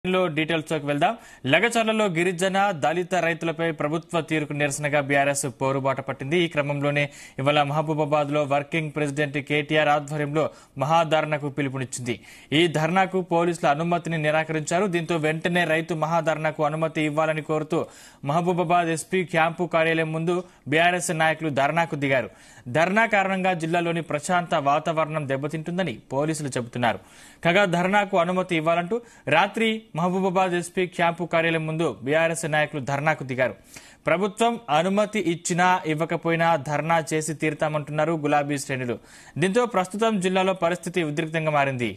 Details లోకి వెళ్దాం. లగచర్లలో గిరిజన దళిత రైతులపై ప్రభుత్వ తీరుకు నిరసనగా బీఆర్ఎస్ పోరుబాట పట్టింది. ఈ క్రమంలోనే ఇవాళ మహబూబాబాద్ లో వర్కింగ్ ప్రెసిడెంట్ కేటీఆర్ ఆధ్వర్యంలో మహాధర్నాకు పిలుపునిచ్చింది. ఈ ధర్నాకు పోలీసుల అనుమతిని నిరాకరించారు. దీంతో వెంటనే రైతు మహాధర్నాకు అనుమతి ఇవ్వాలని కోరుతూ మహబూబాబాద్ ఎస్పీ క్యాంపు కార్యాలయం ముందు బీఆర్ఎస్ నాయకులు ధర్నాకు దిగారు. ధర్నా కారణంగా జిల్లాలోని ప్రశాంత వాతావరణం దెబ్బతింటుందని పోలీసులు చెబుతున్నారు. కాగా ధర్నాకు అనుమతి ఇవ్వాలంటూ రాత్రి మహబూబాబాద్ ఎస్పీ క్యాంపు కార్యాలయం ముందు బీఆర్ఎస్ నాయకులు ధర్నాకు దిగారు. ప్రభుత్వం అనుమతి ఇచ్చినా ఇవ్వకపోయినా ధర్నా చేసి తీరుతామంటున్నారు గులాబీ శ్రేణులు. దీంతో ప్రస్తుతం జిల్లాలో పరిస్థితి ఉద్రిక్తంగా మారింది.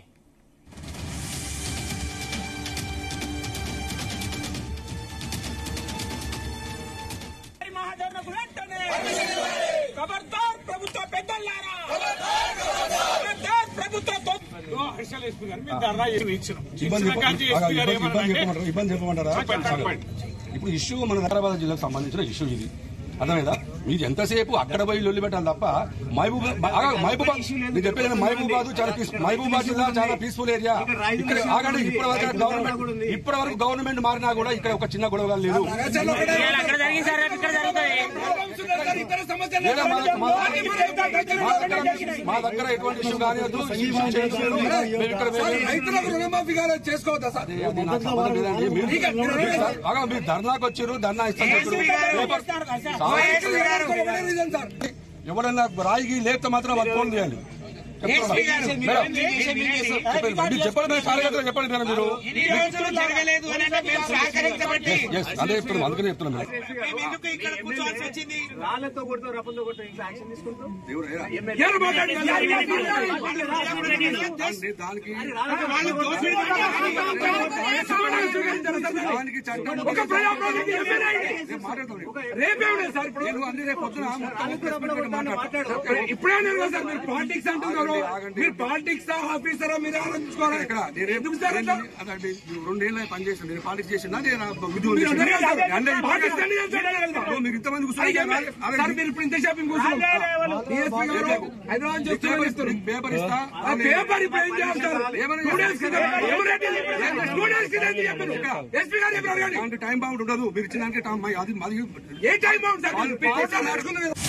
ఇప్పుడు ఇష్యూ మన హైదరాబాద్ జిల్లాకు సంబంధించిన ఇష్యూ ఇది, అర్థమైందా? మీరు ఎంతసేపు అక్కడ పోయి లొల్లి పెట్టాలి తప్ప మహబూబాబాద్ నేను చెప్పేది మహబూబాబాద్ మహబూబాబాద్ జిల్లా చాలా పీస్ఫుల్ ఏరియా. ఇక్కడ ఆగండి, ఇప్పటి వరకు గవర్నమెంట్ మారినా కూడా ఇక్కడ ఒక చిన్న గొడవ లేదు. మా దగ్గర ఎటువంటి ఇష్యూ కానీ మీరు ధర్నాకు వచ్చారు, ధర్నా ఇస్తాను. ఎవరన్నా రాయికి లేకపోతే మాత్రం వాళ్ళు ఫోన్ చేయాలి. చెప్పండి కార్యకర్తలు, చెప్పండి మీరు. అదే చెప్తున్నాం, అందుకనే చెప్తున్నాం. ఇప్పుడే సార్ మీరు పాలిటిక్స్ అంటున్నారు. మీరు పాలిటిక్స్ ఆఫీసరా మీరు ఆలోచించుకోవాలి. ఇక్కడ 2 ఏళ్ళ పనిచేసాను, నేను పాలిటిక్స్ చేసిన మీరు ఇంతమంది మీరు ఇప్పుడు ఇంత షాపింగ్ పేపర్ ఇస్తా పేపర్ ఇప్పుడు ఏం చేస్తారు? టైం బౌండ్ ఉండదు. మీరు ఇచ్చిన ఏ టైం బౌండ్ సార్?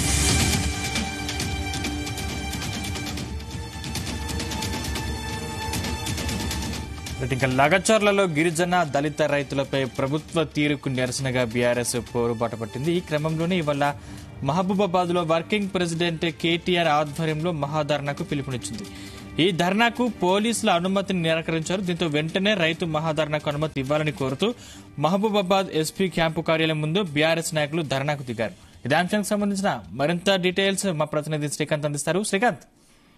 ఇంకా లగచర్లలో గిరిజన దళిత రైతులపై ప్రభుత్వ తీరుకు నిరసనగా బీఆర్ఎస్ పోరుబాట పట్టింది. ఈ క్రమంలోనే ఇవాళ మహబూబాబాద్ లో వర్కింగ్ ప్రెసిడెంట్ కేటీఆర్ ఆధ్వర్యంలో మహాధర్నాకు పిలుపునిచ్చింది. ఈ ధర్నాకు పోలీసుల అనుమతిని నిరాకరించారు. దీంతో వెంటనే రైతు మహాధర్నాకు అనుమతి ఇవ్వాలని కోరుతూ మహబూబాబాద్ ఎస్పీ క్యాంపు కార్యాలయం ముందు బీఆర్ఎస్ నాయకులు ధర్నాకు దిగారు. ఇదే అంశానికి సంబంధించిన మరింత డీటెయిల్స్ మా ప్రతినిధి శ్రీకాంత్ అందిస్తారు. శ్రీకాంత్,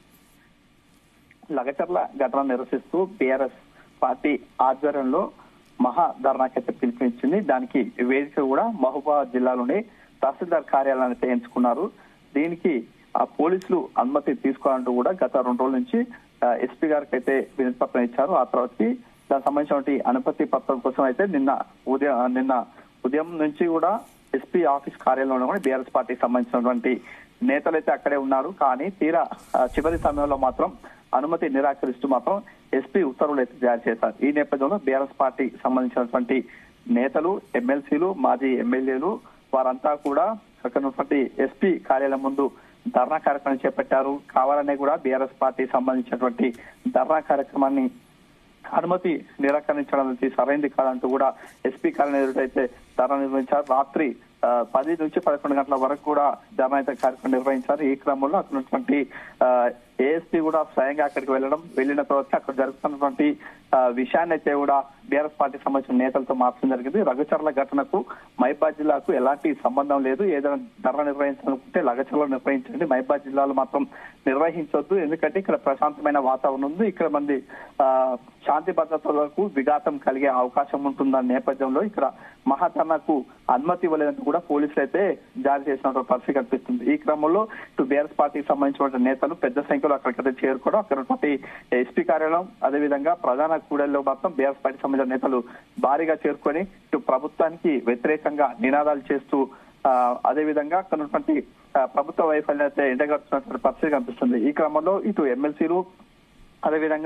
లగచర్ల ఘటన నిరసిస్తూ బీఆర్ఎస్ పార్టీ ఆధ్వర్యంలో మహాధర్నాకైతే పిలుపునిచ్చింది. దానికి వేదిక కూడా మహబూబాబాద్ జిల్లాలోని తహసీల్దార్ కార్యాలయాన్ని ఎంచుకున్నారు. దీనికి ఆ పోలీసులు అనుమతి తీసుకోవాలంటూ కూడా గత 2 రోజుల నుంచి ఎస్పీ గారికి అయితే వినతి పత్రం ఇచ్చారు. ఆ తర్వాతకి దానికి సంబంధించిన అనుమతి పత్రం కోసం అయితే నిన్న ఉదయం నుంచి కూడా ఎస్పీ ఆఫీస్ కార్యాలయంలో కూడా బీఆర్ఎస్ పార్టీకి సంబంధించినటువంటి నేతలు అయితే అక్కడే ఉన్నారు. కానీ తీరా చివరి సమయంలో మాత్రం అనుమతి నిరాకరిస్తూ మాత్రం ఎస్పీ ఉత్తర్వులు అయితే జారీ చేశారు. ఈ నేపథ్యంలో బీఆర్ఎస్ పార్టీకి సంబంధించినటువంటి నేతలు, ఎమ్మెల్సీలు, మాజీ ఎమ్మెల్యేలు వారంతా కూడా అక్కడ ఉన్నటువంటి ఎస్పీ కార్యాలయం ముందు ధర్నా కార్యక్రమం చేపట్టారు. కావాలనే కూడా బీఆర్ఎస్ పార్టీకి సంబంధించినటువంటి ధర్నా కార్యక్రమాన్ని అనుమతి నిరాకరించడం సరైంది కాదంటూ కూడా ఎస్పీ కార్యాలయం అయితే ధర్నా నిర్వహించారు. రాత్రి 10 నుంచి 11 గంటల వరకు కూడా ధర్నా కార్యక్రమం నిర్వహించారు. ఈ క్రమంలో అక్కడ ఉన్నటువంటి ఏఎస్పీ కూడా స్వయంగా అక్కడికి వెళ్ళిన తర్వాత అక్కడ జరుగుతున్నటువంటి విషయాన్ని అయితే కూడా బీఆర్ఎస్ పార్టీకి సంబంధించిన నేతలతో మాట్లాడడం జరిగింది. లగచర్ల ఘటనకు మహబూబాబాద్ జిల్లాకు ఎలాంటి సంబంధం లేదు. ఏదైనా ధర్నా నిర్వహించాలనుకుంటే లగచర్లలో నిర్వహించండి, మహబూబాబాద్ జిల్లాలో మాత్రం నిర్వహించొద్దు. ఎందుకంటే ఇక్కడ ప్రశాంతమైన వాతావరణం ఉంది. ఇక్కడ మంది శాంతి భద్రతలకు విఘాతం కలిగే అవకాశం ఉంటుందన్న నేపథ్యంలో ఇక్కడ మహాధర్నాకు అనుమతి ఇవ్వలేదంటూ కూడా పోలీసులు అయితే జారీ చేసినటువంటి పరిస్థితి కనిపిస్తుంది. ఈ క్రమంలో ఇటు బీఆర్ఎస్ పార్టీకి సంబంధించిన నేతలు పెద్ద సంఖ్యలో అక్కడికైతే చేరుకోవడం, అక్కడ ఎస్పీ కార్యాలయం అదేవిధంగా ప్రధాన కూడలిలో మాత్రం బీఆర్ఎస్ పార్టీకి సంబంధించిన నేతలు భారీగా చేరుకొని ఇటు ప్రభుత్వానికి వ్యతిరేకంగా నినాదాలు చేస్తూ అదేవిధంగా అక్కడ ఉన్నటువంటి ప్రభుత్వ వైఫల్యాన్ని ఎండగడుతున్నటువంటి పరిస్థితి కనిపిస్తుంది. ఈ క్రమంలో ఇటు ఎమ్మెల్సీలు అదేవిధంగా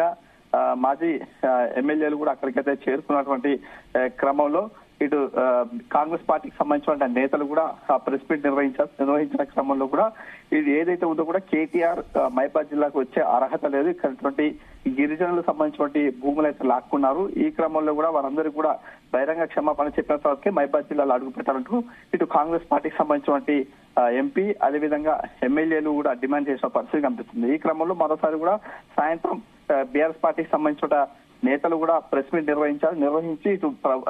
మాజీ ఎమ్మెల్యేలు కూడా అక్కడికైతే చేరుకున్నటువంటి క్రమంలో ఇటు కాంగ్రెస్ పార్టీకి సంబంధించిన నేతలు కూడా ప్రెస్ మీట్ నిర్వహించిన క్రమంలో కూడా ఇది ఏదైతే ఉందో కూడా కేటీఆర్ మహబూబాబాద్ జిల్లాకు వచ్చే అర్హత లేదు, ఇక్కడ గిరిజనులకు సంబంధించినటువంటి భూములు అయితే లాక్కున్నారు. ఈ క్రమంలో కూడా వారందరికీ కూడా బహిరంగ క్షమాపణ చెప్పిన తర్వాతకే మహబూబాబాద్ జిల్లాలో అడుగు పెట్టాలంటూ ఇటు కాంగ్రెస్ పార్టీకి సంబంధించినటువంటి ఎంపీ అదేవిధంగా ఎమ్మెల్యేలు కూడా డిమాండ్ చేసిన పరిస్థితి కనిపిస్తుంది. ఈ క్రమంలో మరోసారి కూడా సాయంత్రం బీఆర్ఎస్ పార్టీకి సంబంధించిన నేతలు కూడా ప్రెస్ మీట్ నిర్వహించి ఇటు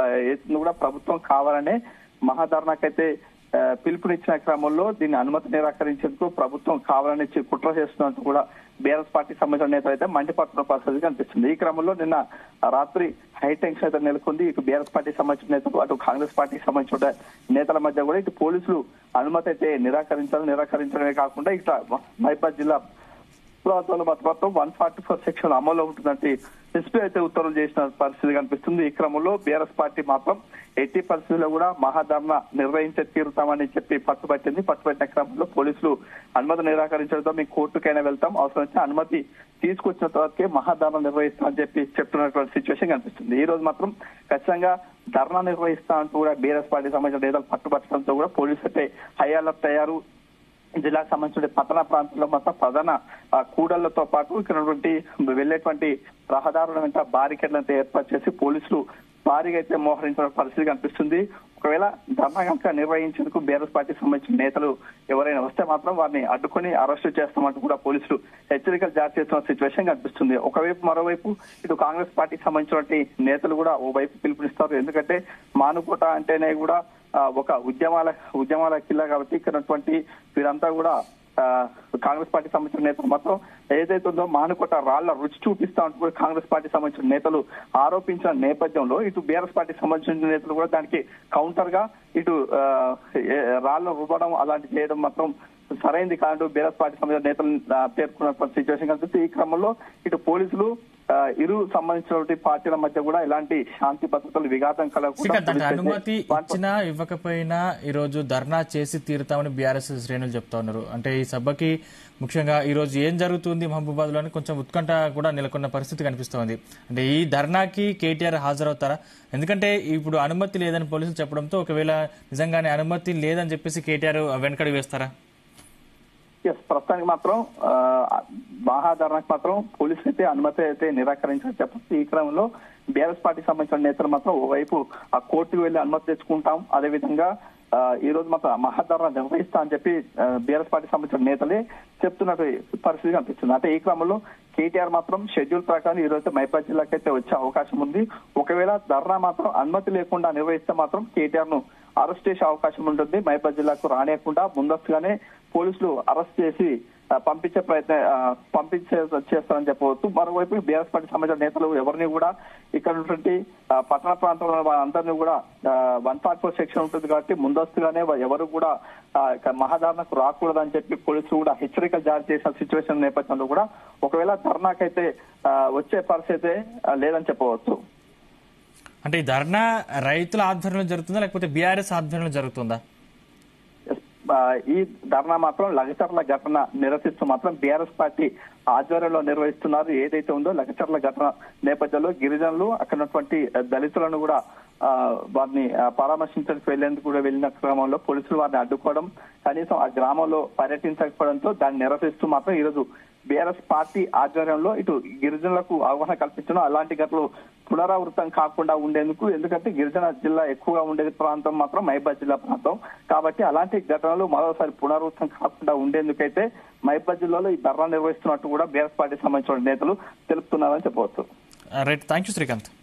కూడా ప్రభుత్వం కావాలనే మహాధర్నాకైతే పిలుపునిచ్చిన క్రమంలో దీన్ని అనుమతి నిరాకరించేందుకు ప్రభుత్వం కావాలని కుట్ర చేస్తున్నట్టు కూడా బీఆర్ఎస్ పార్టీకి సంబంధించిన నేతలు అయితే మండిపడుతున్న పరిస్థితి కనిపిస్తుంది. ఈ క్రమంలో నిన్న రాత్రి హైటెన్షన్ అయితే నెలకొంది. ఇటు బీఆర్ఎస్ పార్టీకి సంబంధించిన నేతలు అటు కాంగ్రెస్ పార్టీకి సంబంధించిన నేతల మధ్య కూడా ఇటు పోలీసులు అనుమతి అయితే నిరాకరించడమే కాకుండా ఇట్లా మహబూబాబాద్ జిల్లా ప్రాంతంలో మొత్తం 144 సెక్షన్ అమల్లో ఉంటుందంటే ఎస్పీ అయితే ఉత్తర్వులు చేసిన పరిస్థితి కనిపిస్తుంది. ఈ క్రమంలో బీఆర్ఎస్ పార్టీ మాత్రం ఎట్టి పరిస్థితుల్లో కూడా మహాధర్నా నిర్వహించే తీరుతామని చెప్పి పట్టుబట్టిన క్రమంలో పోలీసులు అనుమతి నిరాకరించడంతో మేము కోర్టుకైనా వెళ్తాం, అవసరం వచ్చి అనుమతి తీసుకొచ్చిన తర్వాతకే మహాధర్నా నిర్వహిస్తామని చెప్పి చెప్తున్నటువంటి సిచ్యువేషన్ కనిపిస్తుంది. ఈ రోజు మాత్రం ఖచ్చితంగా ధర్నా నిర్వహిస్తా అంటూ కూడా బీఆర్ఎస్ పార్టీకి సంబంధించిన నేతలు పట్టుబట్టడంతో కూడా పోలీసులు అయితే హై అలర్ట్ అయ్యారు. జిల్లాకు సంబంధించిన పట్టణ ప్రాంతంలో మొత్తం ప్రధాన కూడళ్లతో పాటు ఇక్కడ వెళ్లేటువంటి రహదారుల వెంట బారికేడ్లను ఏర్పాటు చేసి పోలీసులు భారీగా అయితే మోహరించిన పరిస్థితి కనిపిస్తుంది. ఒకవేళ ధర్నా కనుక నిర్వహించేందుకు బీఆర్ఎస్ పార్టీకి సంబంధించిన నేతలు ఎవరైనా వస్తే మాత్రం వారిని అడ్డుకొని అరెస్టు చేస్తామంటూ కూడా పోలీసులు హెచ్చరికలు జారీ చేస్తున్న సిచ్యువేషన్ కనిపిస్తుంది. ఒకవైపు మరోవైపు ఇటు కాంగ్రెస్ పార్టీకి సంబంధించినటువంటి నేతలు కూడా ఓ వైపు పిలుపునిస్తారు. ఎందుకంటే మానుకోట అంటేనే కూడా ఒక ఉద్యమాల కిల్లా కాబట్టి ఇక్కడ వీరంతా కూడా కాంగ్రెస్ పార్టీకి సంబంధించిన నేతలు మొత్తం ఏదైతే ఉందో మానుకోట రాళ్ల రుచి చూపిస్తా అంటూ కూడా కాంగ్రెస్ పార్టీకి సంబంధించిన నేతలు ఆరోపించిన నేపథ్యంలో ఇటు బీఆర్ఎస్ పార్టీకి సంబంధించిన నేతలు కూడా దానికి కౌంటర్ గా ఇటు రాళ్లను రుబ్బడం అలాంటి చేయడం మాత్రం సరైంది కాదు బీఆర్ఎస్ పార్టీకి సంబంధించిన నేతలు పేర్కొన్నటువంటి సిచ్యువేషన్ కనిపిస్తుంది. ఈ క్రమంలో ఇటు పోలీసులు ఇరు సంబంధించిన పార్టీల మధ్య కూడా ఎలాంటి శాంతి భద్రతలు విఘాతం కలగకుండా అనుమతి ఇచ్చినా ఇవ్వకపోయినా ఈ రోజు ధర్నా చేసి తీరుతామని బీఆర్ఎస్ శ్రేణులు చెప్తా ఉన్నారు. అంటే ఈ సభకి ముఖ్యంగా ఈ రోజు ఏం జరుగుతుంది మహబూబాబాద్ లోని కొంచెం ఉత్కంఠ కూడా నెలకొన్న పరిస్థితి కనిపిస్తోంది. అంటే ఈ ధర్నాకి కేటీఆర్ హాజరవుతారా? ఎందుకంటే ఇప్పుడు అనుమతి లేదని పోలీసులు చెప్పడంతో ఒకవేళ నిజంగానే అనుమతి లేదని చెప్పేసి కేటీఆర్ వెనకడి వేస్తారా? ప్రస్తుతానికి మాత్రం మహాధర్నాకు మాత్రం పోలీసులు అయితే అనుమతి అయితే నిరాకరించాలని చెప్పచ్చు. ఈ క్రమంలో బీఆర్ఎస్ పార్టీకి సంబంధించిన నేతలు మాత్రం ఓవైపు ఆ కోర్టుకు వెళ్లి అనుమతి తెచ్చుకుంటాం, అదేవిధంగా ఈ రోజు మాత్రం మహాధర్నా నిర్వహిస్తా అని చెప్పి బీఆర్ఎస్ పార్టీకి సంబంధించిన నేతలే చెప్తున్నట్టు పరిస్థితి కనిపిస్తుంది. అంటే ఈ క్రమంలో కేటీఆర్ మాత్రం షెడ్యూల్ ప్రకారం ఈ రోజు మహబూబాబాద్ జిల్లాకి అయితే వచ్చే అవకాశం ఉంది. ఒకవేళ ధర్నా మాత్రం అనుమతి లేకుండా నిర్వహిస్తే మాత్రం కేటీఆర్ ను అరెస్ట్ చేసే అవకాశం ఉంటుంది. మహబూబాబాద్ జిల్లాకు రానియకుండా ముందస్తుగానే పోలీసులు అరెస్ట్ చేసి చేస్తారని చెప్పవచ్చు. మరోవైపు బీఆర్ఎస్ పార్టీ సంబంధించిన నేతలు ఎవరిని కూడా ఇక్కడ ఉన్నటువంటి పట్టణ ప్రాంతంలో అందరినీ కూడా 144 సెక్షన్ ఉంటుంది కాబట్టి ముందస్తుగానే ఎవరు కూడా మహాధర్నాకు రాకూడదని చెప్పి పోలీసులు కూడా హెచ్చరికలు జారీ చేసిన సిచ్యువేషన్ నేపథ్యంలో కూడా ఒకవేళ ధర్నాకైతే వచ్చే పరిస్థితి లేదని చెప్పవచ్చు. అంటే ఈ ధర్నా రైతుల ఆధ్వర్యంలో జరుగుతుందా లేకపోతే బీఆర్ఎస్ ఆధ్వర్యంలో జరుగుతుందా? ఈ ధర్నా మాత్రం లగచర్ల ఘటన నిరసిస్తూ మాత్రం బీఆర్ఎస్ పార్టీ ఆధ్వర్యంలో నిర్వహిస్తున్నారు. ఏదైతే ఉందో లగచర్ల ఘటన నేపథ్యంలో గిరిజనులు అక్కడ ఉన్నటువంటి దళితులను కూడా వారిని పరామర్శించడానికి వెళ్లేందుకు కూడా వెళ్ళిన క్రమంలో పోలీసులు వారిని అడ్డుకోవడం, కనీసం ఆ గ్రామంలో పర్యటించకపోవడంతో దాన్ని నిరసిస్తూ మాత్రం ఈరోజు బీఆర్ఎస్ పార్టీ ఆధ్వర్యంలో ఇటు గిరిజనులకు అవగాహన కల్పించడం, అలాంటి ఘటనలు పునరావృతం కాకుండా ఉండేందుకు, ఎందుకంటే గిరిజన జిల్లా ఎక్కువగా ఉండేది ప్రాంతం మాత్రం మహబూబాబాద్ జిల్లా ప్రాంతం కాబట్టి అలాంటి ఘటనలు మరోసారి పునరావృతం కాకుండా ఉండేందుకైతే మహబూబాబాద్ జిల్లాలో ఈ ధర్నా నిర్వహిస్తున్నట్టు కూడా బీఆర్ఎస్ పార్టీకి సంబంధించిన నేతలు తెలుపుతున్నారని చెప్పవచ్చు. Right, thank you Srikanth.